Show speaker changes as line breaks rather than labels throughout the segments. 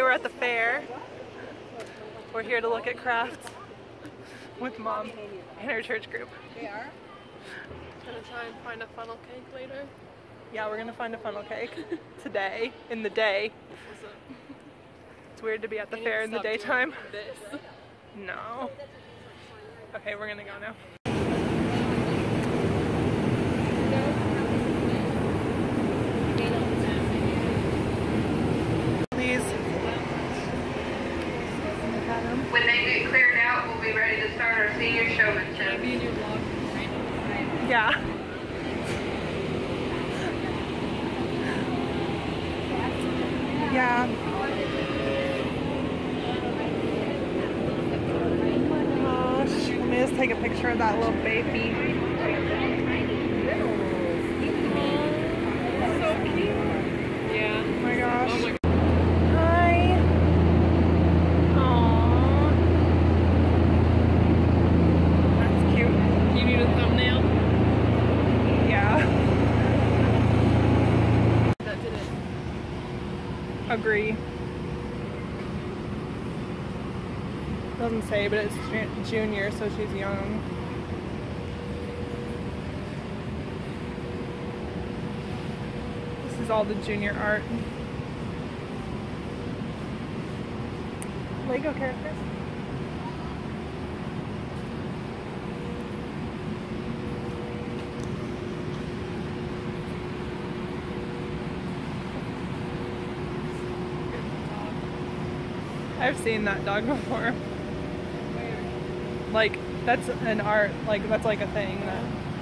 we're at the fair. We're here to look at crafts with Mom and her church group.
They are?
Gonna try and find a funnel cake later.
Yeah, we're gonna find a funnel cake today, in the day.
What's up?
It's weird to be at the fair in the daytime.
This.
No. Okay, we're gonna go now. Please.
When they get cleared out, we'll be ready to start our senior showmanship.
Can I be in your vlog?
Yeah. Yeah. Gosh, let me just take a picture of that little baby.
So cute. Yeah.
Oh my gosh.
Oh my God.
Hi. Aww. That's cute.
Do you need a thumbnail?
Yeah.
That did it.
Agree. Doesn't say, but it's junior, so she's young. This is all the junior art. Lego characters. I've seen that dog before. Like, that's an art, like, that's like a thing that...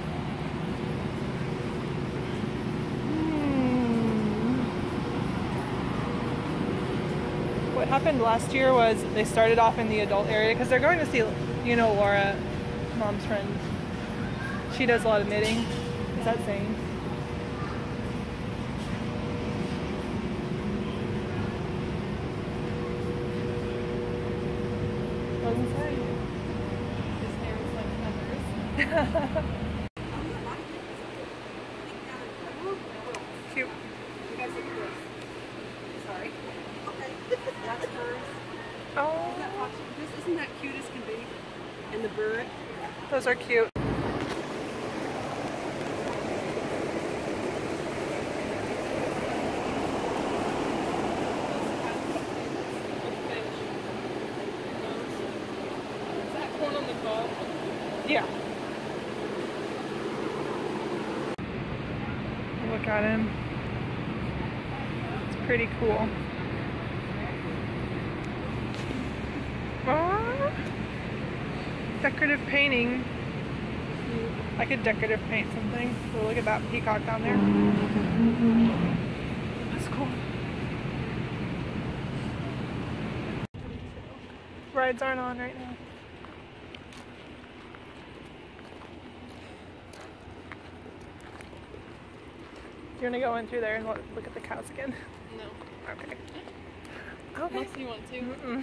What happened last year was they started off in the adult area because they're going to see, you know, Laura, Mom's friend. She does a lot of knitting. Is that saying? Doesn't say.
His hair is like feathers.
Cute.
You guys look at this. Sorry. Okay. That's hers.
Oh,
Isn't that fox? Isn't that cute as can be? And the bird.
those are cute.
Is that corn on the cob?
Yeah. Look at him. It's pretty cool. Aww. Decorative painting. I could decorative paint something. So look at that peacock down there. That's cool. Rides aren't on right now. You want to go in through there and look at the cows again?
No.
Okay. Okay.
Unless you want to.
Mm-mm.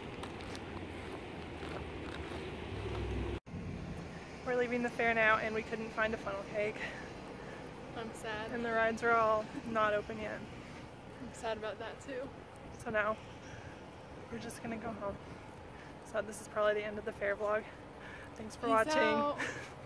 We're leaving the fair now and we couldn't find a funnel cake.
I'm sad.
And the rides are all not open yet.
I'm sad about that too.
So now we're just gonna go home. So this is probably the end of the fair vlog. Thanks for
Peace
watching.
out.